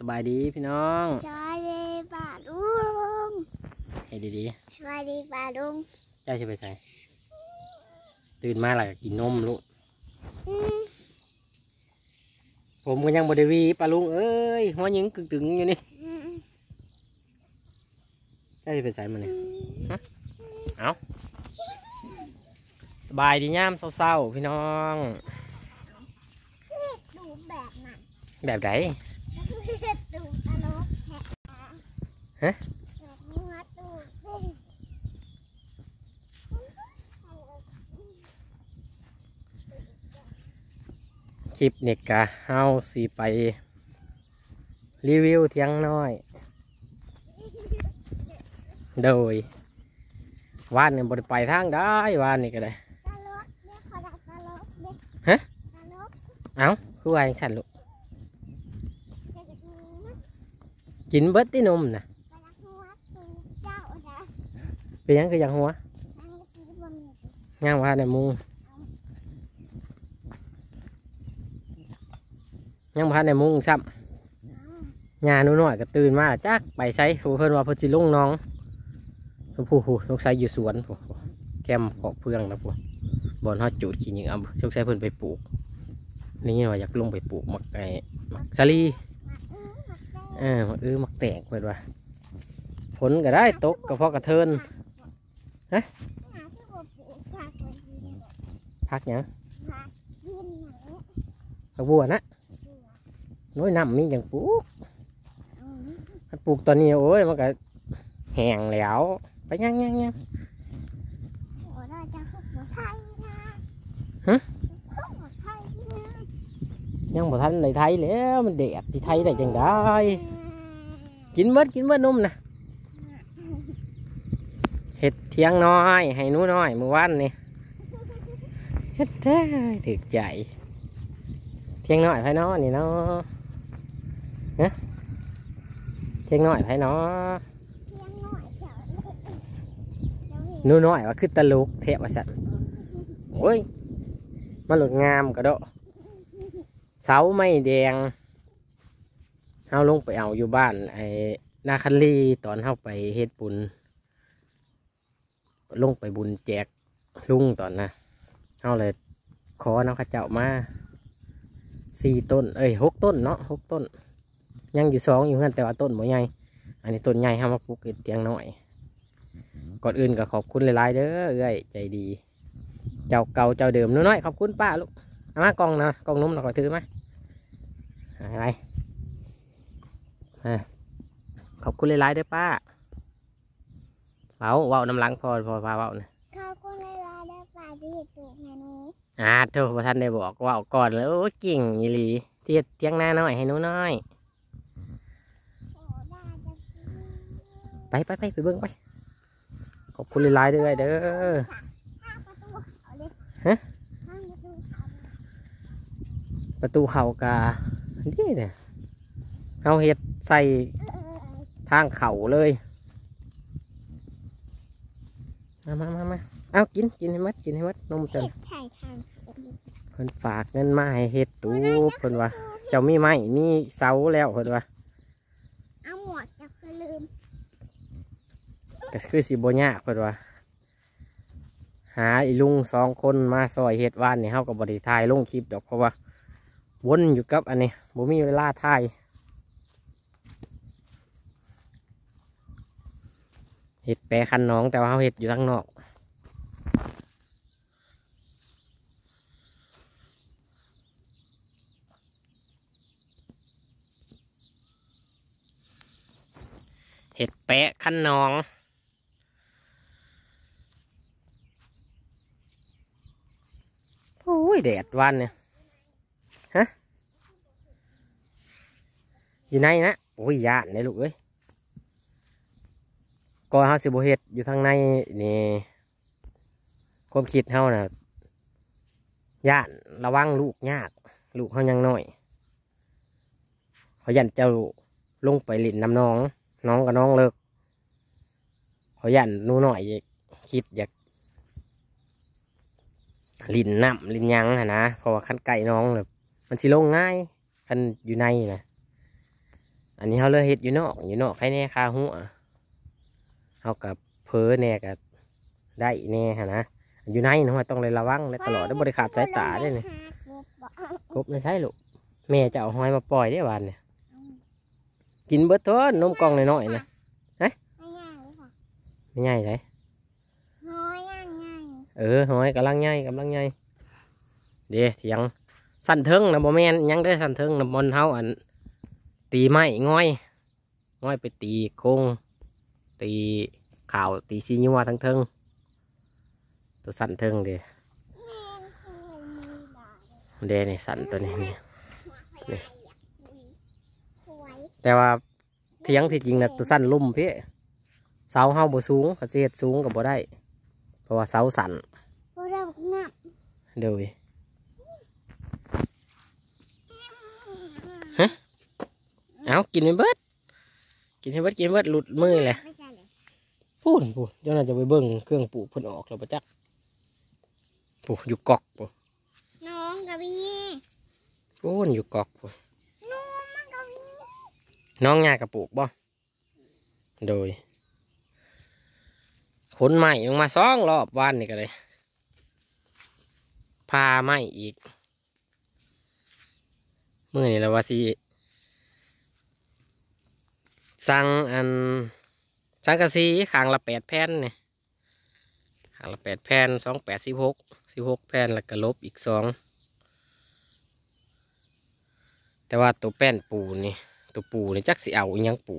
บายดีพี่น้องสวัสดีป้าลุงให้ดีสวัสดีป้าลุงๆเจ้าจะไปใส่ตื่นมาหลังกินนมลูกผมก็ยังบไดวีปลาลุงเอ้ยหัวยิงตึงๆอยู่นี่เจ้าจะไปใส่มันนี่เอาสบายดีย่ามเศร้าๆพี่น้องดูแบบนั้นแบบไหนดูตลกฮะแบบนี้วัดดูคลิปเน็กกะเฮาสีไปรีวิวเที่ยงน้อยโดยว่านเนี่ยบไดไปทางได้ว่านนี่ก็ได้ตลกเนี่ยขอดักตลกเนี่ยฮะตลกเอ้าคือว่าอย่างฉันลูกจะดูนะกินเบิดที่นมนะกระดักวัดดูเจ้านะเป็นหยังคือหยังหัวนั่งกินบะหมี่ย่างว่าในมุงย่างพาในมุงซ้ำยาหนูน้อยก็ตื่นมาจักไปใช้เพิ่นว่าเพิ่นสิลงน้องผู้ลูกชายอยู่สวนผู้แก้มเกาะเพื่องนะผู้บอนฮอดจูดขี้เหงื่อลูกชายเพิ่นไปปลูกนี่ว่าอยากลงไปปลูกมักสาลีมักแตกเพิ่นว่าผลก็ได้ตกกระเพาะกระเทินฮะพักหยังพักบัวนะน้อยน้ำมีอย่างปลูกมันปลูกตอนนี้โอ้ยมันก็แห้งแล้วไปยังฮะยังบ่ทันในไทยแล้วมันแดดที่ไทยได้จังได้กินเบิดนุ่มนะเห็ดเทียงน้อยให้หนูน้อยเมื่อวานนี่เฮ็ดได้ถึกใจเทียงน้อยไผน้อนี่เนาะฮะเทียงน้อยไผน้อหนูน้อยว่าคือตลกเทะว่าสั่นโอ้ยมันหลุดงามกระโดดเสาไม้แดงเอาลงไปเอาอยู่บ้านไอ้นาคันลีตอนเข้าไปเฮ็ดบุญลงไปบุญแจกลุงตอนนะเอาเลยขอน้องข้าเจ้ามา6 ต้นเนาะ6 ต้นยังอยู่2อยู่เพื่อนแต่ว่าต้นบ่ใหญ่อันนี้ต้นใหญ่ห้ามาปลูกเตียงน้อยก่อนอื่นก็ขอบคุณหลายๆเด้อเอ้ยใจดีเจ้าเก่าเจ้าเดิมน้อยๆขอบคุณป้าลูกเอามากล่องนะกล่องนุ่มเราขอถือไหมอะไรขอบคุณหลายๆเด้อป้าเว้าน้ำลังพอป้าเว้านะขอบคุณเลยล่ะได้ป้าที่ปลูกให้หนูโทษท่านได้บอกเว้าก่อนแล้วเก่งยี่หลีเตียงหน้าน้อยให้หนูน้อยไปเบิ่งไปขอบคุณหลายๆเด้อเด้อฮะประตูเขากานี่เนี่ยเอาเห็ดใส่ทางเขาเลยมาเอากินให้มัดนมจนเพิ่นฝากเงินมาให้เห็ดตูเพิ่นว่าเจ้ามีไม้มีเสาแล้วเพิ่นว่าเอาหมวกจะลืมก็คือสิบ่ยากเพิ่นว่าหาอีลุง2 คนมาซอยเห็ดว่านนี่เฮาก็บ่ได้ถ่ายลงคลิปดอกเพราะว่าวนอยู่กับอันนี้บ่มีเวลาถ่ายเห็ดแปรคันน้องแต่ว่าเขาเห็ดอยู่ข้างนอกเห็ดแปะคันน้องโอ้ยแดดวันเนี่ยฮะอยู่ในนะโอ้ยย่านเลยลูกเอ้ยก็เฮาสิบ่เฮ็ดอยู่ทางในนี่ความคิดเฮาน่ะย่านระวังลูกยากลูกเฮายังน้อยเขายันเจ้าลงไปเล่นน้ำน้องกับน้องเลิกเขายันหนูน้อยคิดอยากลินน้ำลินยังนะเพราะว่าคันไก่น้องแบบมันสิลงง่ายคันอยู่ในนะอันนี้เขาเลยเฮ็ดอยู่นอกใครแน่คาหัวเขากับเพ้อแน่กับได้แน่ฮะนะอยู่ในเนาะต้องเลยระวังและตลอดได้บริขาดสายตาด้วยเนี่ยกบไม่ใช่ลูกแม่จะเอาหอยมาปล่อยได้วันเนี่ยกินเบิดเถอะนมกล่องน้อยๆนะไม่ง่ายเลยค่ะไม่ใหญ่เลยน้อยง่ายง่ายหอยกำลังใหญ่เดี๋ยวเถียงสั่นเทิงนะบ่แม่นยังได้สั่นเทิงนะบนเฮาอันตีไม้ง่อยไปตีโคงตีข่าวตีซีนัวทั้งเทิงตัวสั่นเทิงเดี๋ยวแม่งเคยมีด่าเลยเดี๋ยวนี่สั่นตัวนี้นี่หัวพยายสวยแต่ว่าเถียงที่จริงนะตัวสั่นลุ่มพี่เสาเฮาบ่สูงเขาสิเฮ็ดสูงก็บ่ได้ เพราะว่าเสาสั่นพวกเราหนักเดี๋ยวเอากินให้เบิดหลุดมือเลยไม่ใช่เลยพูดเจ้าน่าจะไปเบิ่งเครื่องปลูกเพิ่นออกแล้วประจักพูดอยู่กอกพูน้องกับพี่พูดอยู่กอกพูน้องมันกับพี่น้องยากระปลูกบ่โดยขนใหม่ลงมา2 รอบวันนี่ก็เลยพาใหม่อีกมื้อนี้แล้วว่าสิสั่งสังกะสีข้างละ8 แผ่นเนี่ยข้างละ8 แผ่น2 8 16 แผ่นแล้วก็ลบอีก2แต่ว่าตัวแป้นปูนี่ตัวปูนี่จักสิเอาอีหยังปู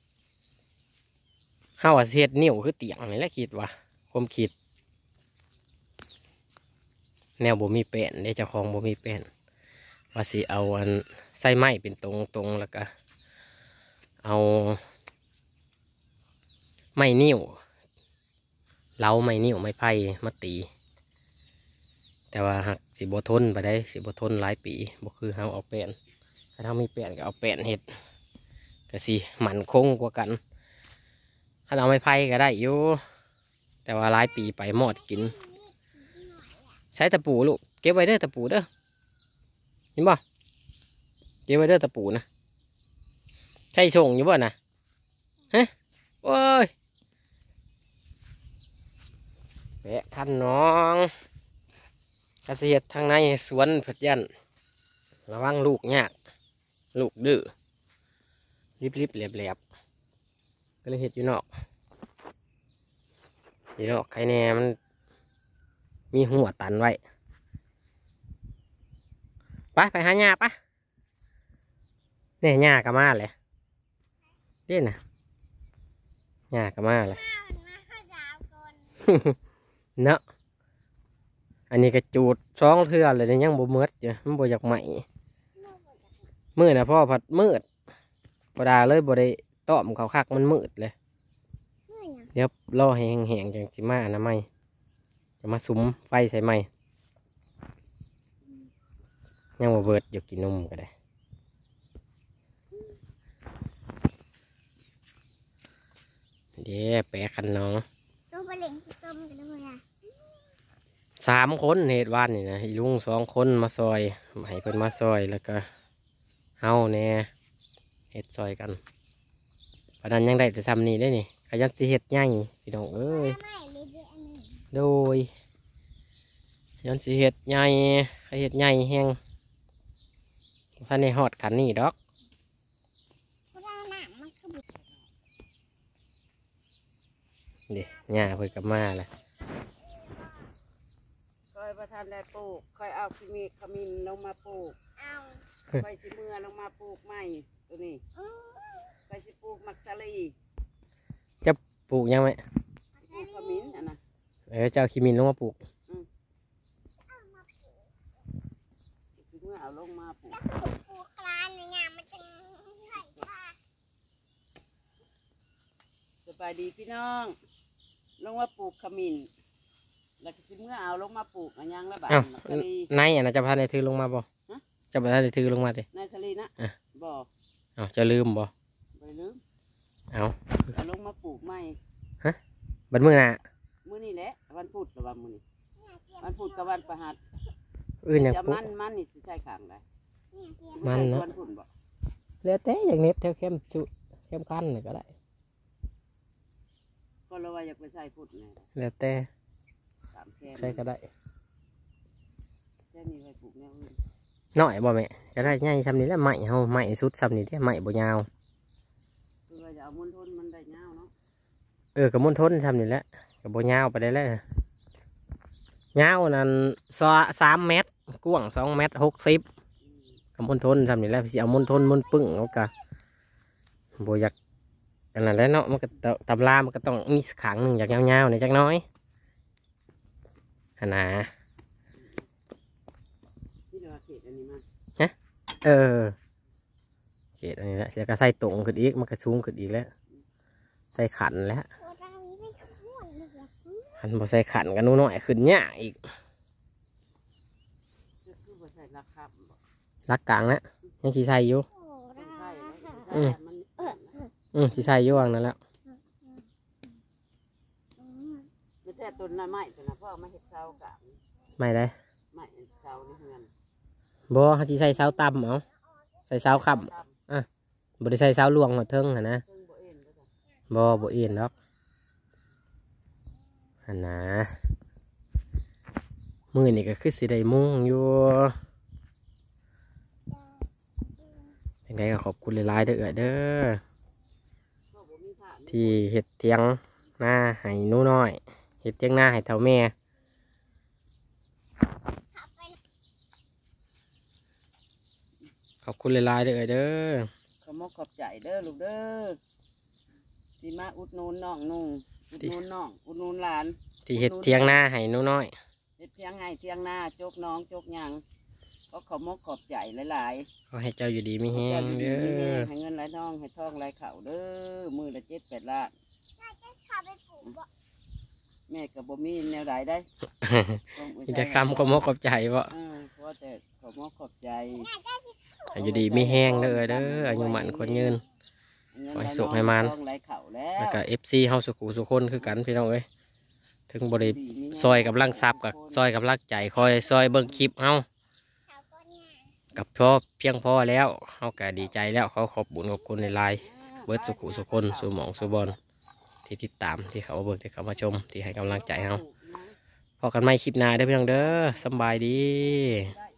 เฮาว่าสิเฮ็ดนิ้วคือเตียงนี่แหละคิดว่าความคิดแนวบ่มีแป้นเด้เจ้าของบ่มีแป้นว่าสิเอาใส่ไม้เป็นตรงแล้วก็เอาไม้นิ้วเล้าไม้นิ้วไม้ไผ่มาตี แต่ว่าหักสิบทนไปได้สิบทนหลายปีบ่คือเฮาเอาแป้นถ้าเฮามีแป้นก็เอาแป้นเฮ็ดก็สิมั่นคงกว่ากันถ้าเอาไม้ไผ่ก็ได้อยู่แต่ว่าหลายปีไปหมดกินใช้ตะปูลูกเก็บไว้เด้อตะปูเด้อเห็นบ่เก็บไว้เด้อตะปูนะใช่ส่งอยู่บ่นะฮะโอ้ยแปะคันน้องเกษตรทางในสวนเพิ่นยันระวังลูกยากลูกดื้อริบๆแหลบๆก็เลยเห็ดอยู่นอกใครแน่มันมีหัวตันไว้ไปหาหญ้าปะเนี่ยหญ้าก็มาเลยเด่นนะหญ้าก็มาเลยมันมาข้าวสาวก่อนเนาะอันนี้ก็จูด2 เทื่อเลยเนี่ยยังบ่มืดอยู่มันบ่อยากใหม่มืดนะพ่อผัดมืดพอดาเลยบ่ได้ต้อมเขาคักมันมืดเลยเมื่อยังเดี๋ยวรอให้แห้งๆจังสิมาอันนั้นไหมจะมาสุมไฟใส่ไหมยังบ่เบิดอยู่กินนมก็ได้เดี๋ยวแปะคันน้องต้องไปเล่นที่ต้มกันด้วยอ่ะ 3 คนเหตุวันนี่นะอีลุง2 คนมาซอยให้เพิ่นมาซอยแล้วก็เฮาแน่เฮ็ดซอยกันเพราะนั้นยังได้แต่ทำนี่ได้นี่ขยันสิเฮ็ดใหญ่พี่น้องเอ้ยไม่เลยด้วยอันนี้โดยยันสิเฮ็ดใหญ่ให้เฮ็ดใหญ่แห้งท่านในฮอดขันนี่ดอกเพราะว่าหนังมันคือบุตรเดี๋ยวหญ้าเพิ่นกลับมาแหละคอยประทานได้ปลูกคอยเอาขมิ้นลงมาปลูกเอาคอยสิเมื่อลงมาปลูกใหม่ตัวนี้อืมคอยสิปลูกมักสลีจะปลูกยังไหมปลูกขมิ้นนะเจ้าขี้มินลงมาปลูกสิเมื่อเอาลงมาปลูกจะปลูกปลูกกลานในงานมันจะใส่ผ้าสบายดีพี่น้องลงมาปลูกขมิ้นแล้วก็สิเมื่อเอาลงมาปลูกอันยังละบาทอ้าวมักสลีนายอ่ะนะจะพาในถือลงมาบ่จะพาในถือลงมาดินายสลีนะอ่ะบ่อ้าวจะลืมบ่ไปลืมเอาเอาลงมาปลูกใหม่บัดมื้อน่ะมื้อนี้แหละวันพุธหรือว่ามื้อนี้วันพุธกับวันประหัสอื่นอยากจะปลูกมันนี่สิใช่ข้างใดเนี่ยเสียมันเนอะวันพุธบ่แล้วแต่อย่างเน็บแถวเข้มคันนี่ก็ได้ก็เราว่าอยากไปใส่พุดไงแล้วแต่สามแค่ใช่ก็ได้แค่มีไว้ปลูกแนวอื่นน้อยบ่แม่ก็ได้ง่ายทำนี้แหล้วใหม่เฮาใหม่สุดซ้ำนี่เด้ใหม่บ่ยาวคือว่าจะเอามุนทนมันได้เงาเนาะก็มุนทนซ้ำนี่แหละก็บ่ยาวไปได้แล้วยาวนั่น3 เมตรกว้าง2 เมตร 60ก็มุนทนซ้ำนี่แหละสิเอามุนทนมุนปึ้งเอาก็บ่อยากอันนั้นแหละเนาะมันก็ตำรามันก็ต้องมีขางหนึงอยากยาวๆนี่จักหน้อยหั่นน่ะที่เราเขตอันนี้มันเขตอันนี้แหละแล้วก็ใส่ตรงขึ้นอีกมันก็สูงขึ้นอีกแล้วใส่ขันแล้วตัวดำไม่ข้วนเลยอ่ะขันบ่ใส่ขันกันนู้นหน่อยขึ้นเนี่ยอีกก็คือว่าใส่ราคาบ่รักกลางนะยังสีใส่อยู่โอ้ต้ได้องใส่แล้วมันสีใส่อยู่วางนั่นแล้วไม่แต่ต้นละไม้ต้นละพ่อมาเห็ดเสากะไม่ได้ไม้เสาในเฮือนบ่เขาสีใส่เสาต่ำเอาใส่เสาค่ำบ่ได้ใส่เสาลวงหัวเทิงหั่นนะเพิ่งบ่เอ็นก็จะบ่เอ็นดอกหั่นนะมือนี่ก็คือสิได้มุ่งอยู่ยังไงก็ขอบคุณหลายๆเด้อเด้อก็บ่มีผ้าที่เฮ็ดเตียงหน้าให้หนูน้อยเฮ็ดเตียงหน้าให้เท่าแม่ขอบคุณหลายๆเด้อเด้อขอบมกขอบใจเด้อลูกเด้อที่มาอุดหนูนน้องนุ่งอุดหนูนน้องอุดหนูหลานที่เฮ็ดเตียงหน้าให้หนูน้อยเฮ็ดเทียงให้เทียงหน้าจกน้องจกหยังก็ขอบมกขอบใจหลายๆขอให้เจ้าอยู่ดีมีแฮงเด้ให้เงินไหลน้องให้ทองไหลเข่าเด้อมือละ7-8 ล้านน่าจะขับไปปลูกบ่แม่กับบ่มีแนวใดได้มีแต่คำขอมกขอบใจบ่เพราะแต่ขอบมกขอบใจน่าจะสิให้อยู่ดีมีแฮงเด้อเด้ออายุหมันคนยืน ขอให้สุขให้มันทองไหลเข่าแล้แล้ววก็ FC เฮาสุขุสุคนคือกันพี่น้องเอ้ยถึงบ่ได้ซอยกับลังทรัพย์กับซอยกับลักใจคอยซอยเบิ่งคลิปเฮาเขาก็เนี่ยกับพอเพียงพอแล้วเฮาก็ดีใจแล้วเขาขอบบุญขอบคุณในไลน์เบิดสุขุสุคนสู่หมองสู่บอลที่ติดตามที่เขามาเบิ่งที่เขามาชมที่ให้กำลังใจเฮาพอกันใหม่คลิปหน้าเด้อพี่น้องเด้อสำบายดีได้